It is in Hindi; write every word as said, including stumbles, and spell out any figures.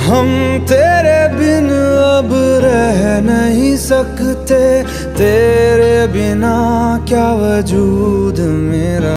हम तेरे बिन अब रह नहीं सकते, तेरे बिना क्या वजूद मेरा।